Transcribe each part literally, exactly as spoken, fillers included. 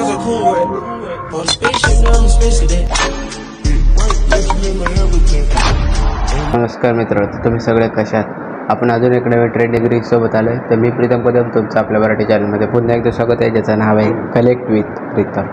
नमस्कार मित्रांनो, तुम्ही सगळे कशा आहात? आपण अजून एक नवीन ट्रेंडिंग रील सोबत आलोय. तर मी प्रीतम कदम तुमचं आपल्या मराठी चॅनलमध्ये पुन्हा एकदा स्वागत आहे, ज्याचं नाव आहे कलेक्ट विथ प्रीतम.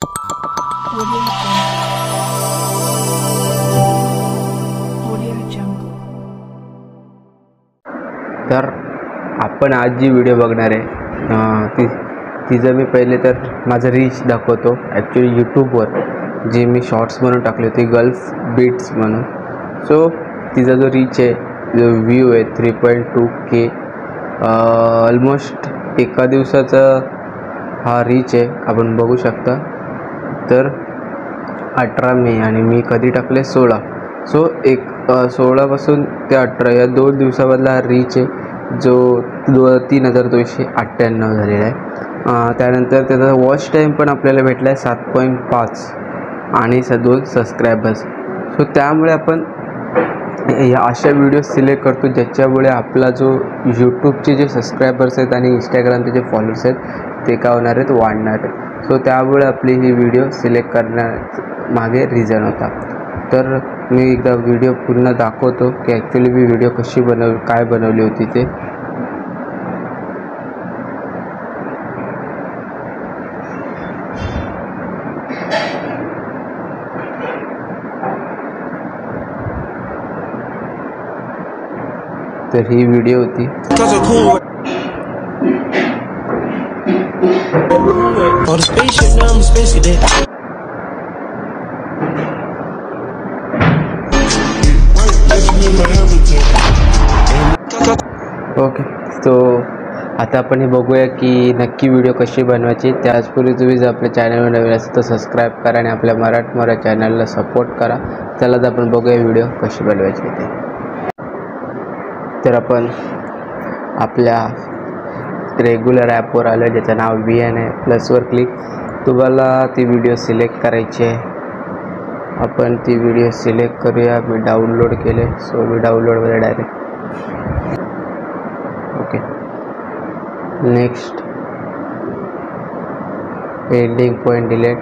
तर आपण आज जी व्हिडिओ बघणार आहे ती तिचं मी पहिले तर माझं रीच दाखवतो. ॲक्च्युली यूट्यूबवर जे मी शॉर्ट्स म्हणून टाकले होते गल्फ बीट्स म्हणून. सो तिचा जो रीच आहे, जो व्ह्यू आहे three point two K, almost एका दिवसाचा हा रीच आहे, आपण बघू शकता. तर अठरा मे आणि मी कधी टाकले सोळा. सो एक सोळापासून ते अठरा या दोन दिवसामधला हा रीच आहे, जो दो तीन हजार दोनशे अठ्ठ्याण्णव झालेला आहे. त्यानंतर त्याचा वॉच टाईम पण आपल्याला भेटला आहे सात पॉईंट पाच आणि स दोन सबस्क्रायबर्स. सो त्यामुळे आपण या अशा व्हिडिओ सिलेक्ट करतो ज्याच्यामुळे आपला जो यूट्यूबचे जे सबस्क्रायबर्स आहेत आणि इंस्टाग्रामचे जे फॉलोअर्स आहेत ते काय होणार आहेत, वाढणार आहेत. सो त्यामुळे आपली ही व्हिडिओ सिलेक्ट करण्यामागे रिझन होता. तर मी एकदा व्हिडिओ पूर्ण दाखवतो की ॲक्च्युली मी व्हिडिओ कशी बनव काय बनवली होती ते. तर ही व्हिडिओ होती. ओके, सो आता आपण हे बघूया की नक्की व्हिडिओ कशी बनवायची. त्याचपूर्वी तुम्ही जर आपल्या चॅनलवर नवीन असेल तर सबस्क्राईब करा आणि आपल्या मराठमोऱ्या चॅनलला सपोर्ट करा. चला तर आपण बघूया व्हिडिओ कशी बनवायची ते. तर आपण आपल्या रेग्युलर ॲपवर आलो, ज्याचं नाव व्ही एन आहे. प्लसवर क्लिक, तुम्हाला ती व्हिडिओ सिलेक्ट करायची आहे. आपण ती व्हिडिओ सिलेक्ट करूया. मी डाउनलोड केले, सो मी डाउनलोडमध्ये direct. Okay, next ending point delete,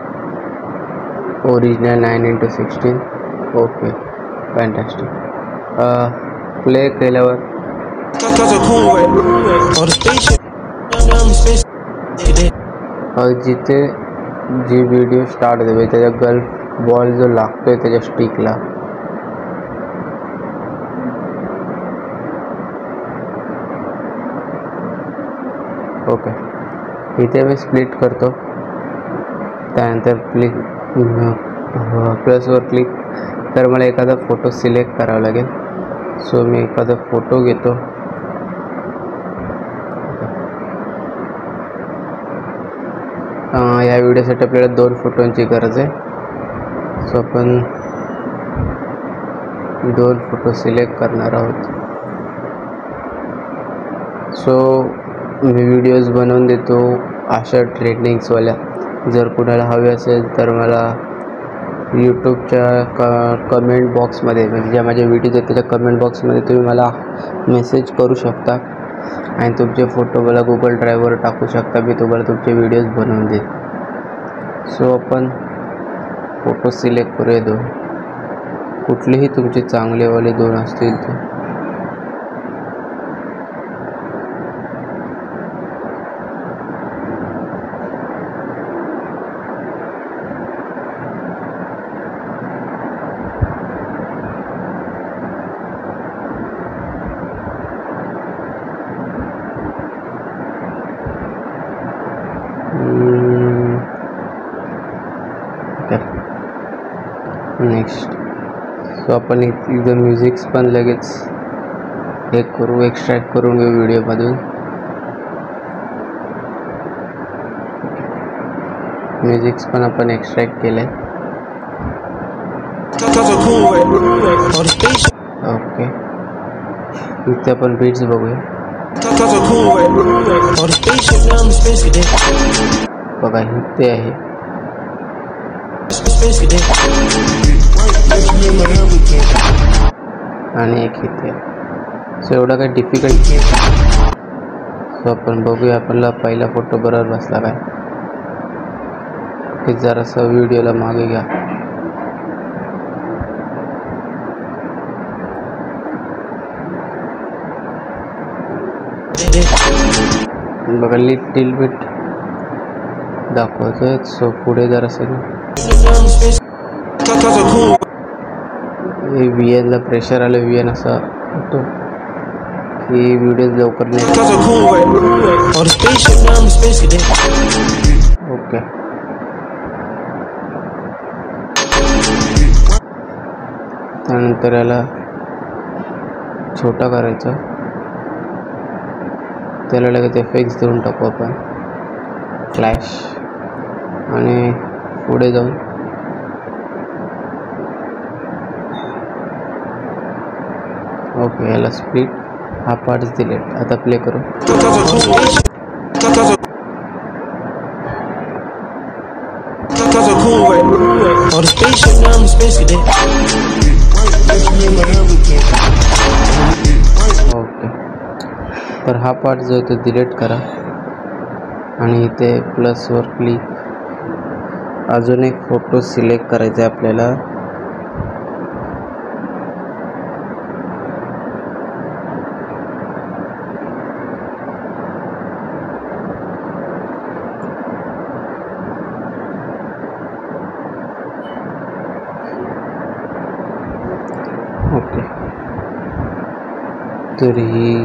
original nine into sixteen. Okay, fantastic. Play केल्यावर जिथे जी व्हिडिओ स्टार्ट होते त्याच्या गल्फ बॉल जो लागतोय त्याच्या स्टिकला, ओके, इथे मी स्प्लिट करतो. त्यानंतर क्लिक प्लसवर क्लिक. तर मला एखादा फोटो सिलेक्ट करावा लागेल. सो मी एखादा फोटो घेतो. या व्हिडिओसाठी आपल्याला दोन फोटोंची गरज आहे. सो आपण दोन फोटो सिलेक्ट करणार आहोत. सो मी व्हिडिओज बनवून देतो अशा ट्रेंडिंग्सवाल्या. जर कुणाला हवे असेल तर मला यूट्यूबच्या क कमेंट बॉक्समध्ये, म्हणजे ज्या माझ्या व्हिडिओज आहेत त्याच्या कमेंट बॉक्समध्ये तुम्ही मला मेसेज करू शकता आणि तुमचे फोटो मला गुगल ड्राईव्हवर टाकू शकता. मी तुम्हाला तुमचे व्हिडिओज बनवून देईन. सो आपण फोटो सिलेक्ट करूया दोन, कुठलेही तुमचे चांगलेवाले दोन असतील ते. नेक्स्ट, सो आपण इथं म्युझिक्स पण लगेच हे करू, एक्स्ट्रॅक्ट करून घेऊ व्हिडिओमधून. म्युझिक्स पण आपण एक्स्ट्रॅक्ट केले. ओके, इथे आपण बीट्स बघूया. बघा इथे आहे. आणि एक इथे. सो एवढा काही डिफिकल्ट. सो आपण बघूया आपल्याला पहिला फोटो बरोबर बसला काय. ओके, जरासा व्हिडिओला मागे घ्या. बघा लिटिल बिट दाखवतोय. सो पुढे जरासं व्ही एनला प्रेशर आलं, व्ही एन असा होतो की व्हिडिओ लवकर नाही. ओके, त्यानंतर याला छोटा करायचा. त्याला लगेच एफेक्ट्स देऊन टाकू आपण, फ्लॅश, आणि पुढे जाऊन ओके याला स्प्लिट, हा पार्ट्स डिलीट. आता प्ले करू. ओके, तर हा पार्ट जो आहे तो डिलीट करा आणि इथे प्लसवर क्लिक. अजून एक फोटो सिलेक्ट करायचा आहे आपल्याला. ओके, तर ही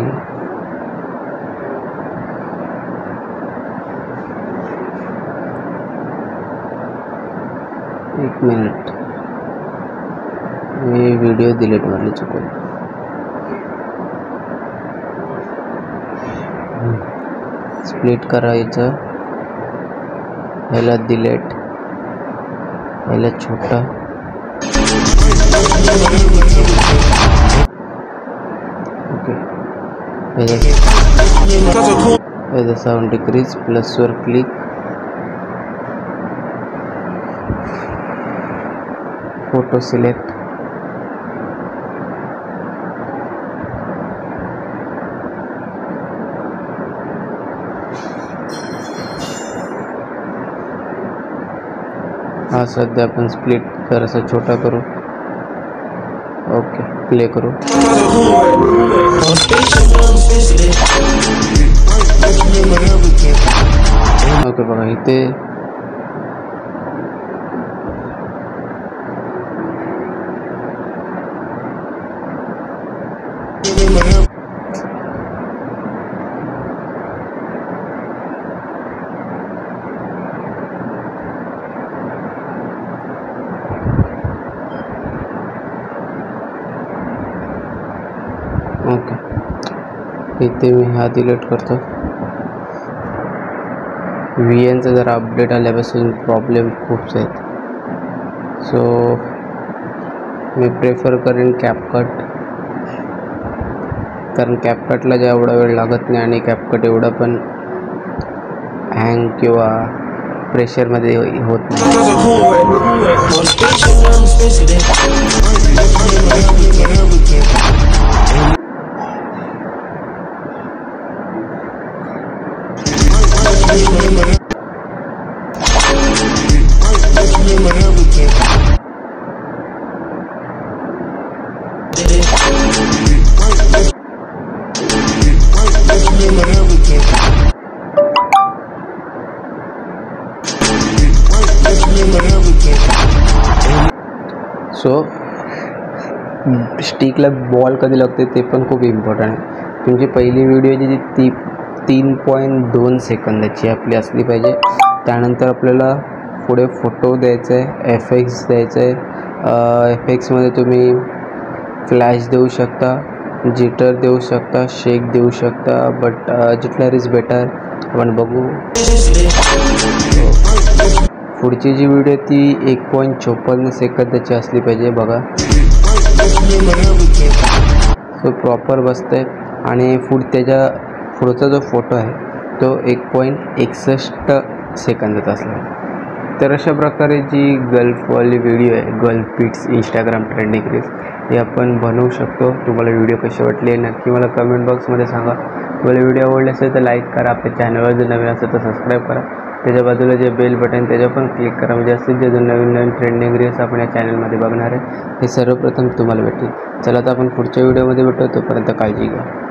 एक मिनिट, मी व्हिडिओ डिलीट मारली चुकून. स्प्लिट करायचं, ह्याला डिलीट, ह्याला छोटा, ओके, ह्याचा साऊंड डिक्रीज, प्लसवर क्लिक, फोटो सिलेक्ट, हा सध्या आपण स्प्लिट जरासा छोटा करू. ओके, प्ले करू. ओके, बघा इथे ओके, इथे मी हा डिलीट करतो. व्ही एनचा जरा अपडेट आल्यापासून प्रॉब्लेम खूप आहेत. सो मी प्रेफर करेन कॅपकट, कारण कॅपकटला जेवढा वेळ लागत नाही आणि कॅपकट एवढं पण हँग किंवा प्रेशरमध्ये होत नाही. सो स्टिकला बॉल कधी लागते ते पण खूप इम्पॉर्टंट आहे. तुमची पहिली व्हिडिओ जी ती तीन पॉईंट दोन सेकंदाची आपली असली पाहिजे. त्यानंतर आपल्याला पुढे फोटो द्यायचा आहे, एफेक्ट्स द्यायचं आहे. एफेक्ट्समध्ये तुम्ही फ्लॅश देऊ शकता, जिटर देऊ शकता, शेक देऊ शकता, बट जिटलर इज बेटर. आपण बघू. पुढची जी व्हिडिओ ती एक पॉईंट चोपन्न सेकंदाची असली पाहिजे. बघा, सो प्रॉपर बसतंय. आणि पुढ त्याच्या पुढचा जो फोटो आहे तो एक पॉईंट एकसष्ट सेकंदाचा असला. तर अशा प्रकारे जी गल्फवाली व्हिडिओ आहे, gulf pics Instagram trending reels, हे आपण बनवू शकतो. तुम्हाला व्हिडिओ कशी वाटली नक्की मला कमेंट बॉक्समध्ये सांगा. तुम्हाला व्हिडिओ आवडले असेल तर लाईक करा, आपल्या चॅनलवर जर नवीन असेल तर सबस्क्राईब करा. त्याच्या बाजूला जे बेल बटन त्याच्यावर पण क्लिक करा, म्हणजे जास्तीत जास्त नवीन नवीन ट्रेंडिंग रील्स आपण या चॅनलमध्ये बघणार आहे हे सर्वप्रथम तुम्हाला भेटेल. चला तर आपण पुढच्या व्हिडिओमध्ये भेटू, तोपर्यंत काळजी घ्या.